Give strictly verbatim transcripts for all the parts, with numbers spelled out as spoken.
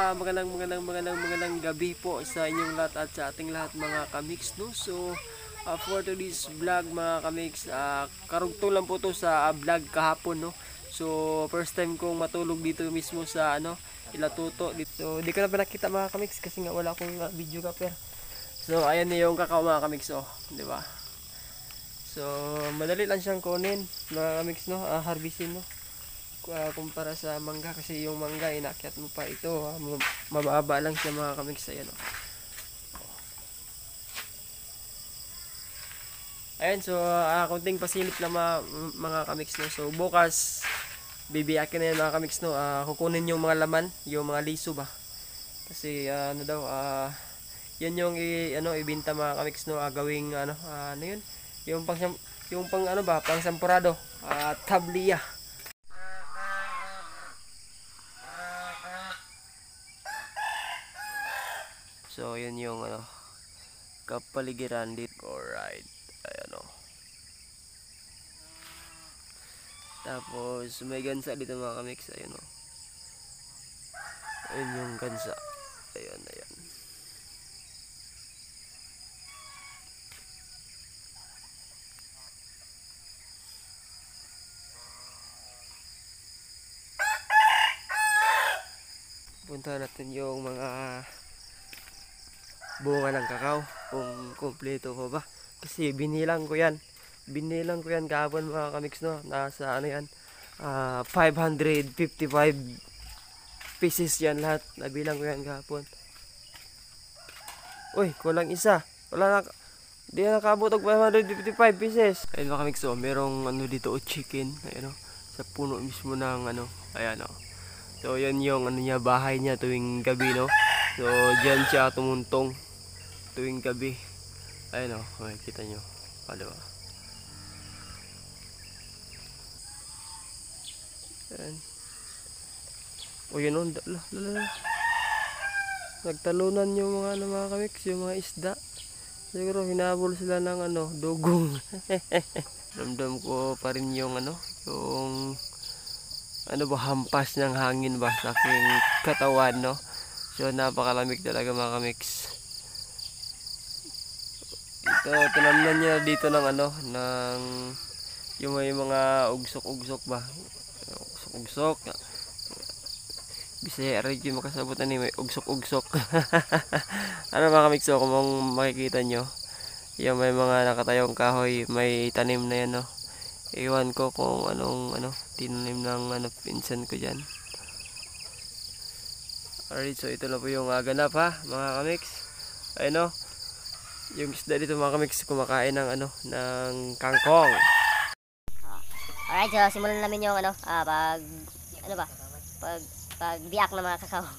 uh, magandang magandang magandang magandang gabi po sa inyong lahat at sa ating lahat mga kamix, no? So uh, for today's vlog mga kamix, uh, karugtong lang po to sa uh, vlog kahapon, no? So first time kong matulog dito mismo sa ano, Ilatuto. So di ko na pinakita mga kamix kasi nga wala akong uh, video capture. So ayan na yung kakao mga kamix, oh, di ba? So madali lang siyang kunin mga kamix, no? Uh, harvestin, no? Uh, kumpara sa mangga, kasi yung mangga inakyat mo pa, ito uh, mababa lang siya mga kamix. Ayan, oh. Ayan, so uh, konting pasilip na mga, mga kamix, no? So bukas bibiyakin na yan mga kamix, no? Uh, kukunin yung mga laman, yung mga liso ba, kasi uh, ano daw, uh, yan yung i, ano, ibinta mga kamix, no? Uh, gawing ano, uh, ano yun, yung pang, yung pang ano ba, pang sampurado, uh, tabliya. So yun yung ano, kapaligiran dito. Alright, ayan, o. Tapos may gansa dito mga kamix, ayun, o. Ayun yung gansa. Ayan, ayan. Punta natin yung mga bunga ng kakao kung kumpleto ko ba, kasi binilang ko yan binilang ko yan kahapon mga kamix, no? Nasa ano yan, uh, five hundred fifty-five pieces yan lahat, nabilang ko yan kahapon. Uy, kulang isa, wala na, di na nakabot og five hundred fifty-five pieces. Ayun mga kamix, oh, merong ano dito, oh, chicken, ayun, oh, sa puno mismo ng ano, ayan, oh. So yan yung ano niya, bahay niya tuwing gabi, no? So diyan siya tumuntong tuwing gabi. Ayun, oh, makikita nyo. O, diba? Ayan. O yun, oh, la, la, la. Nagtalunan yung mga ano mga kamix, yung mga isda. Siguro hinabol sila ng ano, dugong. Ramdam ko pa rin yung ano, yung ano ba, hampas ng hangin ba sa aking katawan, no? So napakalamig talaga mga kamix. Ito, tinamnan niya dito ng ano, ng yung may mga ugsok-ugsok ba, ugsok-ugsok, Bisaya rin yung makasabutan ni may ugsok-ugsok. Ano mga kamix, so kung makikita nyo, yung may mga nakatayong kahoy, may tanim na yan, no? Iwan ko kung anong ano, tinanim ng ano, pinsan ko dyan. Alright, so ito na po yung uh, ganap, ha mga kamix. Ayun, no? Yung isda dito mga kamix, kumakain ng ano, ng kangkong. Alright, so simulan namin yung ano, ah, pag ano ba? Pag pag biyak ng mga kakao.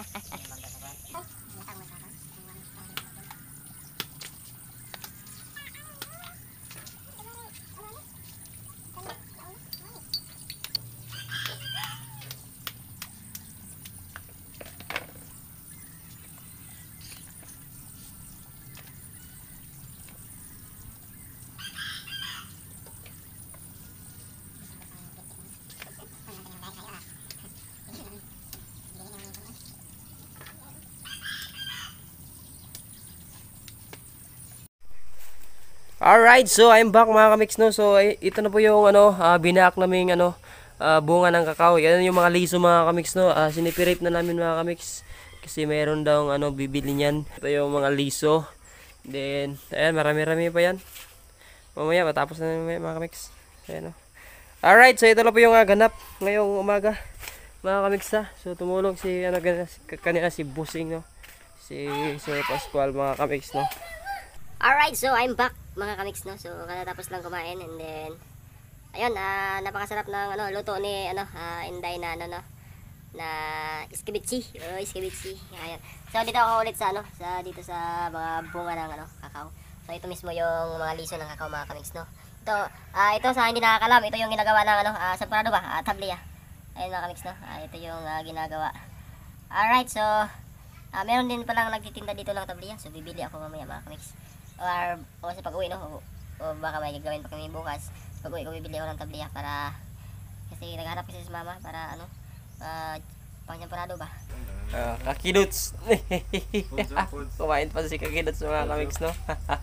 Alright, so I'm back mga kamix, no? So ito na po yung ano, uh, binaak naming ano, uh, bunga ng kakao. Yan yung mga liso mga kamix, no? Uh, sinipirit na namin mga kamix, kasi mayroon daw ano, bibili niyan. Ito yung mga liso. Then ayan, marami-rami pa yan. Mamaya matapos na namin mga kamix. Ayan, no? Alright, so ito na po yung uh, ganap ngayong umaga mga kamix, ha? So tumulong si ano, kanina si Busing, no? Si Sir Pascual mga kamix, no? Alright, so I'm back mga kamix, no? So katapos lang kumain, and then ayun, uh, napakasarap ng ano, luto ni ano, uh, Inday na ano, no? Na iskibitsi, oh, iskibitsi. Ayan. So dito ako ulit sa ano, sa dito sa mga bunga ng ano, kakao. So ito mismo yung mga liso ng kakao mga kamix, no? Ito, uh, ito sa hindi nakakalam, ito yung ginagawa ng ano, uh, sampurado ba? Uh, tabliya. Ayun mga kamix, no? Uh, ito yung uh, ginagawa. Alright, so uh, meron din palang nagtitinda dito ng tabliya. So bibili ako mamaya mga kamix. Or, o sa pag-uwi, no? O, o baka may gagawin pa kami bukas. Pag-uwi ko bibili ako ng tabliya para, kasi naghanap kasi si mama para ano, uh, pang champorado ba? Uh, kakidots. Kumain pa si kakidots mga kamiks, no?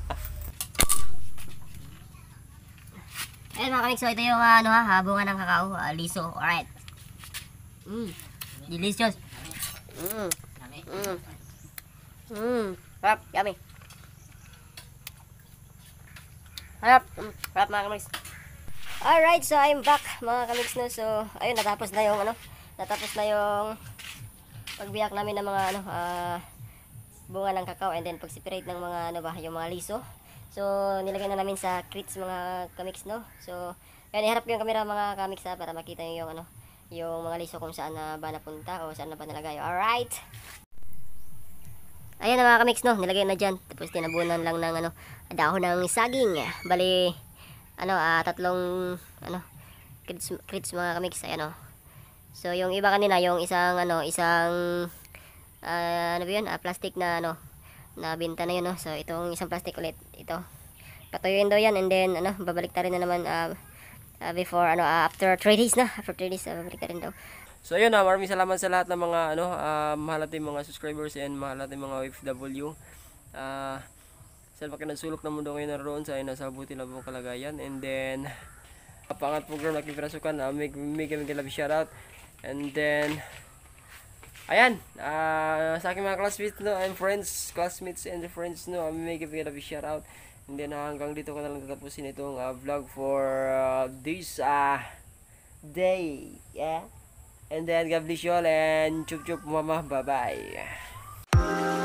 Ayan mga kamiks, so ito yung uh, ano ha, bunga ng kakao, uh, liso. Alright. Mmm, delicious. Mmm, mmm, mmm, harap, yummy. Harap, mm, harap mga kamiks. Alright, so I'm back mga kamiks, no? So, ayun, natapos na yung ano, natapos na yung pagbiyak namin ng mga ano, uh, bunga ng kakao and then pag-separate ng mga ano ba, yung mga liso. So, nilagay na namin sa crates mga kamiks, no? So, yan, iharap ko yung camera mga kamiks ha, para makita nyo yung ano, yung mga liso kung saan na ba napunta o saan na ba nalagay. Alright! Ayan na mga kamiks, no? Nilagay na dyan. Tapos tinabunan lang ng ano, dahon ng saging. Bali, ano, uh, tatlong ano, crates, crates mga kamiks. Ayan o. So, yung iba kanina, yung isang, ano, isang, uh, ano ba yun, uh, plastic na, ano, na binta na yun, no? So, itong isang plastic ulit, ito. Patuyuin daw yan, and then, ano, babalik ta rin na naman, uh, uh, before, ano, uh, after three days na, after three days, uh, babalik ta rin daw. So, ayun na, maraming salamat sa lahat ng mga, ano, uh, mahal natin mga subscribers and mahal natin mga O F W. Uh, sa makinagsulok ng mundo ngayon naroon sa ayun, nasa buti lang pong kalagayan, and then, pangat program na kipirasukan, uh, may, may kami kalabi shoutout. And then, ayan, uh, sa aking mga classmates, no, and friends, classmates and friends, no, I may give it a shout out. And then, uh, hanggang dito ko na lang tatapusin itong uh, vlog for uh, this uh, day, yeah. And then, God bless you all, and chup chup mama, bye bye.